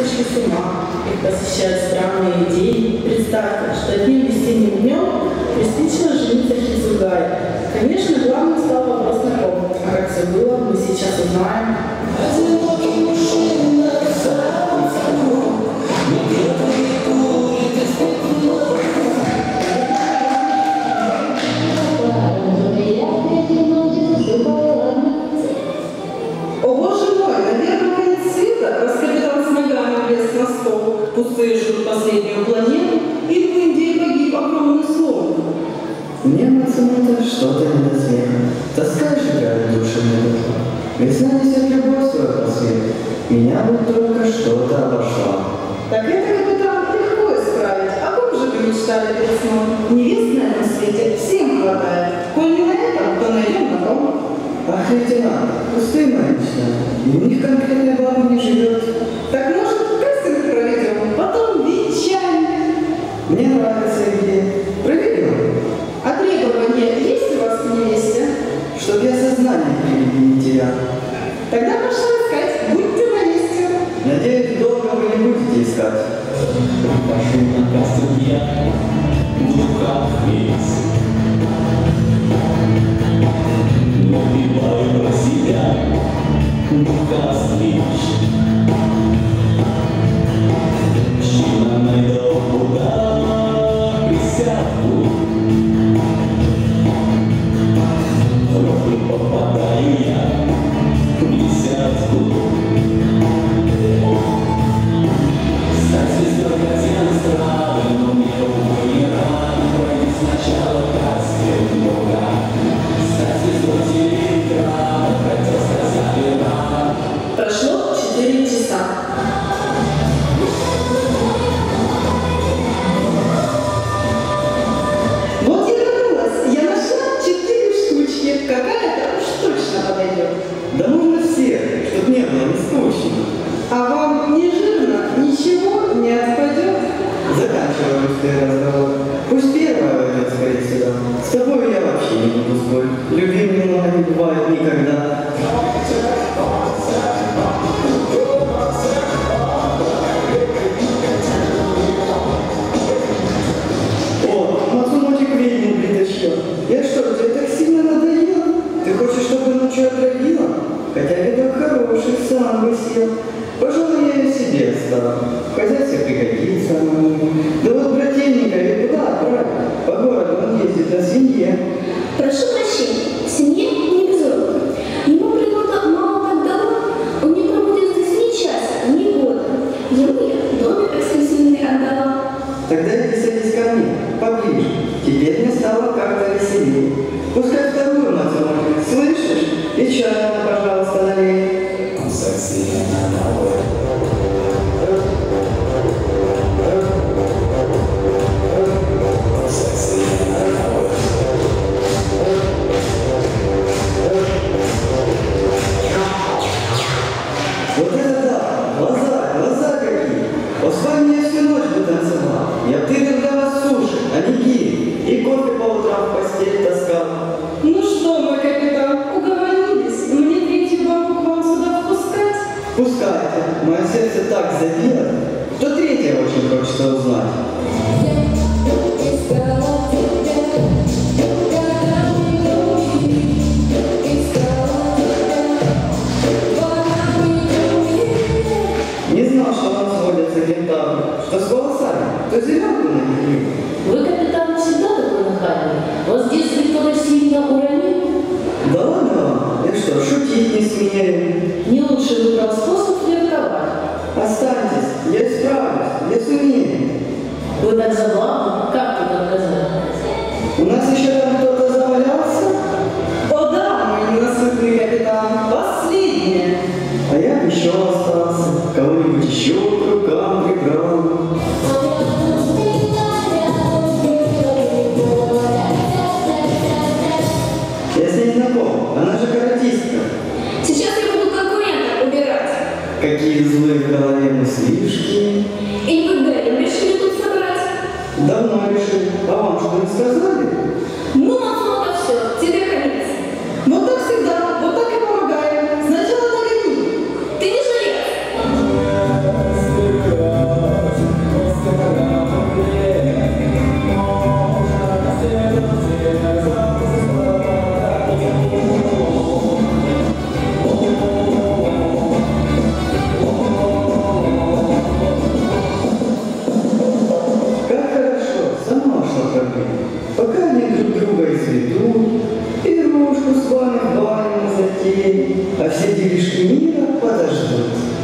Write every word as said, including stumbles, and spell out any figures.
сошли с ума, их посещают странные идеи. Представьте, что одним весенним днем приспичило жениться Хизугай. Конечно, главным стал вопрос на ком. А как все было, мы сейчас узнаем. О боже мой, наверное, конец света, раз капитан с ногами влез на стол. Пустые ждут последнюю планету, и в Индии погиб огромный слон. Мне, Мацумото, что-то не до смеха. Тоска сжигает души мне душу. Весна несет любовь свою по свету. Меня вот только что-то обошла. Так это, капитан, легко исправить. О ком же вы мечтали перед сном? Невест на этом свете всем хватает. Коль не на этом, то найдем на том. Ах, лейтенант, пустые мои мечты. И в них конкретная баба не живет. Так может, кастинг проведем, потом венчание. Мне нравится идея. Проверим. А требования есть у вас в невесте? Чтоб я сознание не терял. Тогда пошла искать. Будьте на месте. Надеюсь, долго вы не будете искать. Прошу на костре в духах весь. Убиваю про себя духа стричь. Щина найду Бога присядку. Роблю попадаю я в десятку. Стать звездой хотел эстрады, но мне, увы, не рано. Пройти сначала кастинг Бога. Стать звездой телеэкрана, хотел сказали рано. Прошло четыре часа. Вот я вернулась. Я нашла четыре штучки. Какая-то уж точно подойдет. Да можно все, чтоб не было не скучно. А вам не жирно? Ничего не отпадет? Заканчиваем быстрый разговор. Пусть первая войдет скорее сюда. С тобой я вообще не буду спорить. Любви много не бывает никогда. О, Мацумотик ведьму притащил. Я что, тебе так сильно надоел? Ты хочешь, чтобы ночью отравила? Хотя видок хороший, сам бы съел. Пожалуй, я ее себе оставлю. В хозяйстве пригодится. Да вот брательника ведь куда брать? По городу он ездит на свинье. Прошу прощения, в семье не безродный. Ему природа мало так дала, он не проводит здесь ни часа, ни года. Ему я домик эксклюзивный отдала. Тогда иди садись ко мне, поближе. Теперь мне стало как-то веселее. Пускай вторую Мацумотик, слышишь? И чай, пожалуйста, налей. Совсем новый. Совсем новый. Вот это да! Глаза, глаза какие! Вот с вами я всю ночь бы танцевал. Я б тырил для вас суши, а не гири. И кофе по утрам в постель таскал. Ну что, мой капитан, уговорились? Мне третью бабу к вам сюда впускать? Пускайте, мое сердце так забило, что третье очень хочется узнать. Не знал, что у нас водятся кентавры, что с волосами, то зеленку на них любят. Вы, капитан, всегда такой нахальный. Вас здесь кто-то сильно уронил? Да ладно вам, я что, шутить не смею? Не лучше выбрал способ флиртовать. Останьтесь, я исправлюсь, я сумею. Вы так забавны, как тут отказать? У нас еще там кто-то завалялся, О да, мой ненасытный капитан, последнее. а я еще остался, кого-нибудь еще к рукам прибрал. Я с ней знаком, она же каратистка. Сейчас я буду конкурента убирать. Какие злые в голове мыслишки. И вы, Дэри, решили тут собрать? Давно решили, а вам что не сказали? Ну, Мацумото, все, тебе конец. Вот так всегда, вот так и помогаем. Сначала нагони. Ты не жалеешь? дверь, а все делишки мира подождут.